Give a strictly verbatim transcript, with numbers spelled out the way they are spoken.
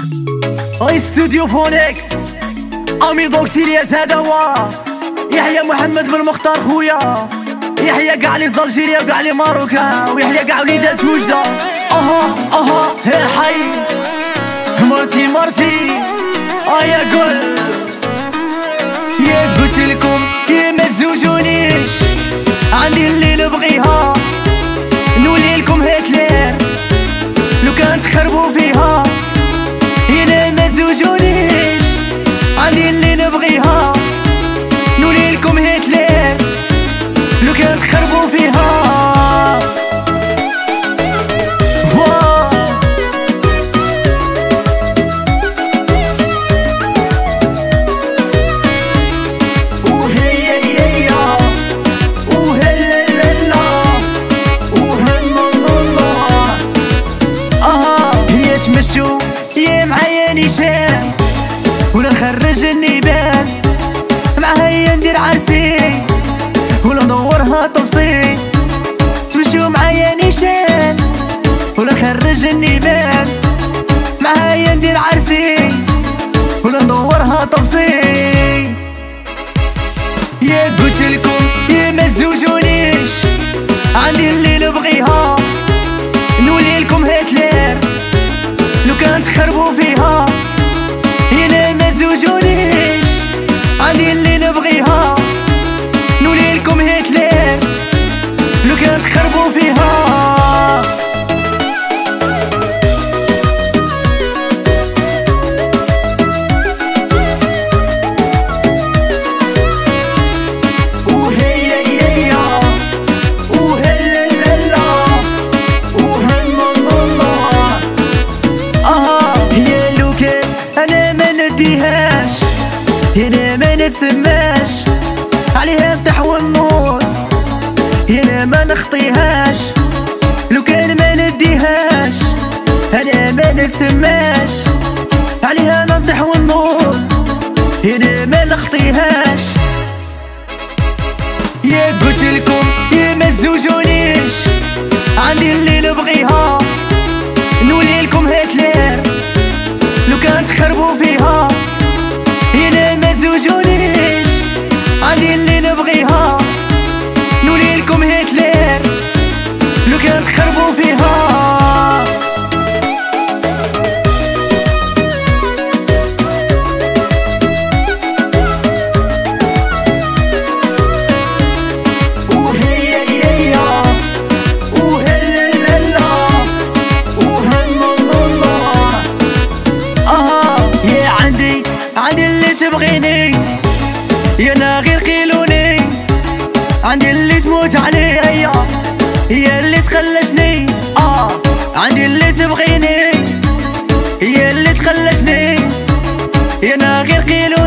استوديو فونيكس امير دوكسيلياس هذا هو يحيى محمد بن مختار خويا، يحيى كاع لي زالجيريا وكاع لي ماروكا ويحيى كاع وليدات وجده. اها اها هي حي مرتي مرتي اه يا قول يا قلت لكم يا ما تزوجونيش، عندي اللي نبغيها نولي لكم هتلر لو كان تخربوا فيها. هنا ما تزوجونيش، عندي اللي نبغيها نولي لكم هتلر لو كان تخربوا فيها. تمشوا يا معايا نيشان ولا نخرج النيبان، معايا ندير عرسي ولا ندورها طبسي. تمشوا معايا نيشان ولا نخرج النيبان، معايا ندير عرسي ولا ندورها طبسي. يا قلت لكم يا ما تزوجونيش، عندي اللي نبغيها نولي لكم هتلر لو كان تخربوا فيها. هنا ما تزوجونيش، عندي اللي نبغيها نولي لكم هتلر لو كان تخربوا فيها. هنا ما نتسماش عليها نطيحو النور، هنا ما نخطيهاش لو كان ما نديهاش. هنا ما نتسماش عليها نطيحو النور، هنا ما نخطيهاش. يا قلت لكم يا ما تزوجونيش، عندي اللي نبغيها نولي لكم هتلر لو كان تخربوا فيها. هنا ما تزوجونيش، عندي اللي نبغيها نولي لكم هتلر لو كان تخربوا فيها. تبغيني يا انا غير قيلوني، عندي اللي تموت عليا هي اللي تخلشني. اه عندي اللي تبغيني هي اللي تخلشني، يا انا غير قيلوني.